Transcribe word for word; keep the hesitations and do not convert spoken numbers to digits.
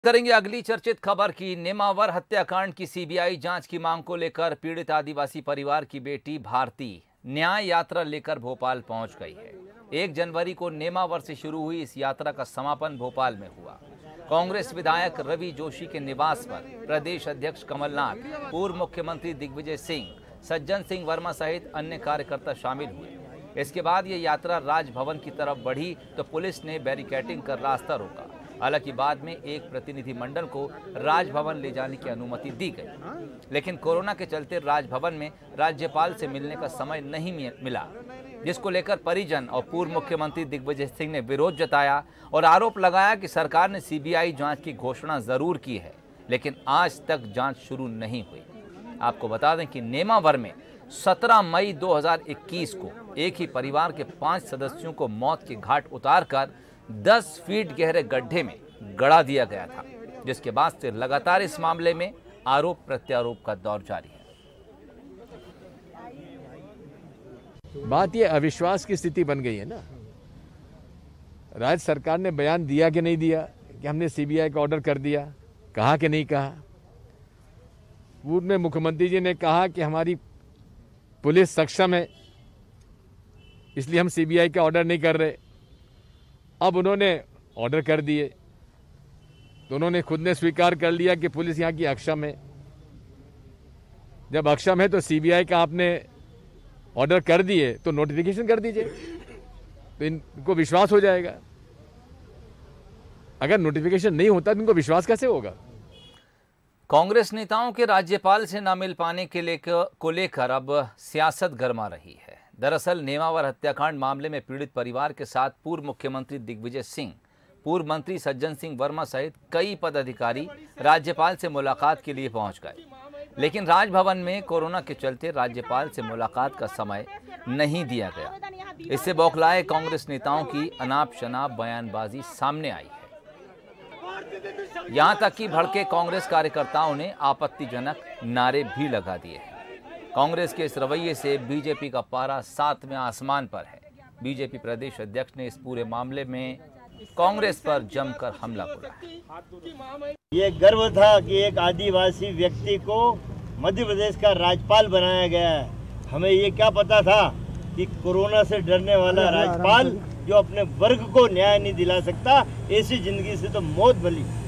करेंगे अगली चर्चित खबर की। नेमावर हत्याकांड की सीबीआई जांच की मांग को लेकर पीड़ित आदिवासी परिवार की बेटी भारती न्याय यात्रा लेकर भोपाल पहुंच गई है। एक जनवरी को नेमावर से शुरू हुई इस यात्रा का समापन भोपाल में हुआ। कांग्रेस विधायक रवि जोशी के निवास पर प्रदेश अध्यक्ष कमलनाथ, पूर्व मुख्यमंत्री दिग्विजय सिंह, सज्जन सिंह वर्मा सहित अन्य कार्यकर्ता शामिल हुए। इसके बाद ये यात्रा राजभवन की तरफ बढ़ी तो पुलिस ने बैरिकेडिंग कर रास्ता रोका। हालांकि बाद में एक प्रतिनिधि मंडल को राजभवन ले जाने की अनुमति दी गई, लेकिन कोरोना के चलते राजभवन में राज्यपाल से मिलने का समय नहीं मिला, जिसको लेकर परिजन और पूर्व मुख्यमंत्री दिग्विजय सिंह ने विरोध जताया और आरोप लगाया कि सरकार ने सीबीआई जांच की घोषणा जरूर की है, लेकिन आज तक जांच शुरू नहीं हुई। आपको बता दें कि नेमावर में सत्रह मई दो हज़ार इक्कीस को एक ही परिवार के पांच सदस्यों को मौत के घाट उतारकर दस फीट गहरे गड्ढे में गड़ा दिया गया था, जिसके बाद से लगातार इस मामले में आरोप प्रत्यारोप का दौर जारी है। बात ये अविश्वास की स्थिति बन गई है ना। राज्य सरकार ने बयान दिया कि नहीं दिया कि हमने सीबीआई का ऑर्डर कर दिया, कहा कि नहीं कहा। पूर्व में मुख्यमंत्री जी ने कहा कि हमारी पुलिस सक्षम है, इसलिए हम सीबीआई का ऑर्डर नहीं कर रहे। अब उन्होंने ऑर्डर कर दिए तो उन्होंने खुद ने स्वीकार कर लिया कि पुलिस यहाँ की अक्षम है। जब अक्षम है तो सीबीआई का आपने ऑर्डर कर दिए तो नोटिफिकेशन कर दीजिए, तो इनको विश्वास हो जाएगा। अगर नोटिफिकेशन नहीं होता तो इनको विश्वास कैसे होगा? कांग्रेस नेताओं के राज्यपाल से न मिल पाने के लेकर को लेकर अब सियासत गरमा रही है। दरअसल नेमावर हत्याकांड मामले में पीड़ित परिवार के साथ पूर्व मुख्यमंत्री दिग्विजय सिंह, पूर्व मंत्री सज्जन सिंह वर्मा सहित कई पदाधिकारी राज्यपाल से मुलाकात के लिए पहुंच गए, लेकिन राजभवन में कोरोना के चलते राज्यपाल से मुलाकात का समय नहीं दिया गया। इससे बौखलाए कांग्रेस नेताओं की अनाप शनाप बयानबाजी सामने आई है। यहां तक कि भड़के कांग्रेस कार्यकर्ताओं ने आपत्तिजनक नारे भी लगा दिए हैं। कांग्रेस के इस रवैये से बीजेपी का पारा सातवें आसमान पर है। बीजेपी प्रदेश अध्यक्ष ने इस पूरे मामले में कांग्रेस पर जमकर हमला बोला है। ये गर्व था कि एक आदिवासी व्यक्ति को मध्य प्रदेश का राज्यपाल बनाया गया है। हमें ये क्या पता था कि कोरोना से डरने वाला राज्यपाल जो अपने वर्ग को न्याय नहीं दिला सकता, ऐसी जिंदगी से तो मौत भली।